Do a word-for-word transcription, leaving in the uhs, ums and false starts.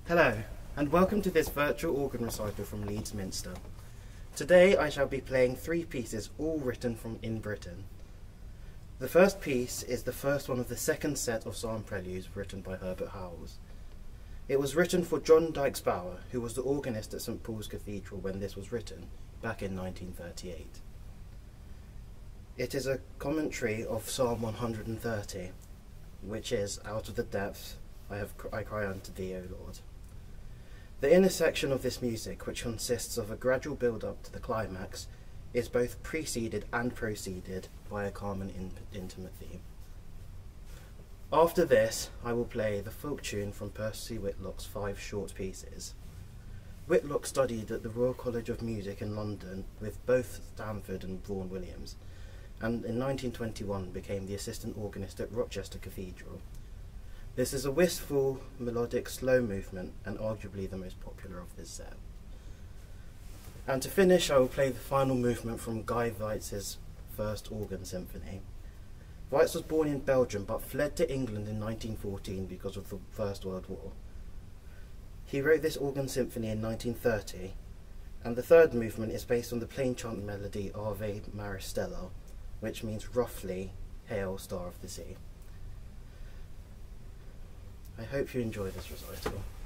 Hello, and welcome to this virtual organ recital from Leeds Minster. Today I shall be playing three pieces, all written from in Britain. The first piece is the first one of the second set of psalm preludes written by Herbert Howells. It was written for John Dykes-Bauer, who was the organist at St Paul's Cathedral when this was written, back in nineteen thirty-eight. It is a commentary of Psalm one hundred thirty, which is, "Out of the depths I, have, I cry unto thee, O Lord." The inner section of this music, which consists of a gradual build-up to the climax, is both preceded and proceeded by a calm and in intimate theme. After this, I will play the folk tune from Percy Whitlock's five short pieces. Whitlock studied at the Royal College of Music in London with both Stanford and Vaughan Williams, and in nineteen twenty-one became the assistant organist at Rochester Cathedral. This is a wistful, melodic, slow movement, and arguably the most popular of this set. And to finish, I will play the final movement from Guy Weitz's First Organ Symphony. Weitz was born in Belgium, but fled to England in nineteen fourteen because of the First World War. He wrote this organ symphony in nineteen thirty, and the third movement is based on the plain chant melody Ave Maris Stella, which means roughly, Hail, Star of the Sea. I hope you enjoy this recital.